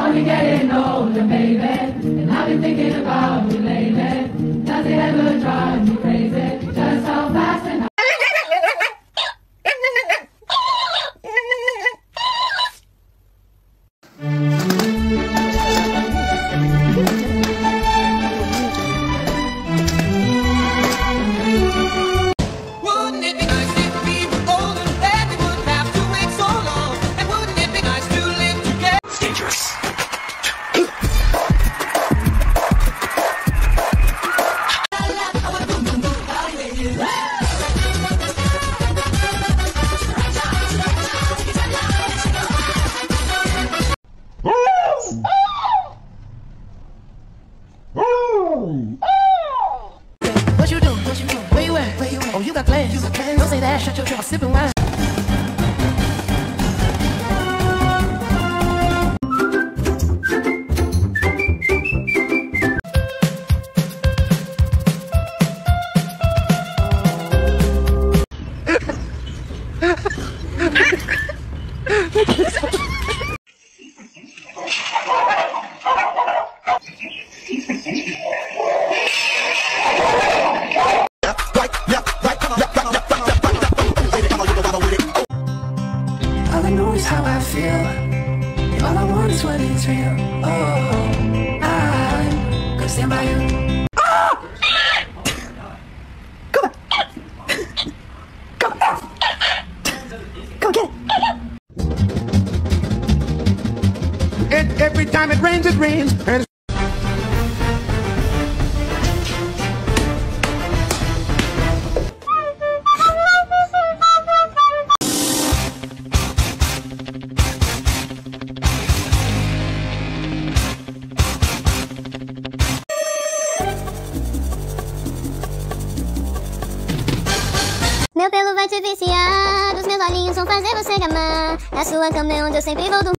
Only getting older, baby, and I've been thinking about you lately. Does it ever drive you crazy? Just how fast and how What you do? Where you at? Oh, you got plans. Don't say that. Shut your trap. I'm sipping wine. All I know is how I feel. All I want is what is real. Oh, I'm gonna stand by you. Oh! Come on. Come on. Go get it. And every time it rains, and Meu pelo vai te viciar, os meus olhinhos vão fazer você gamar. Na sua cama é onde eu sempre vou dormir.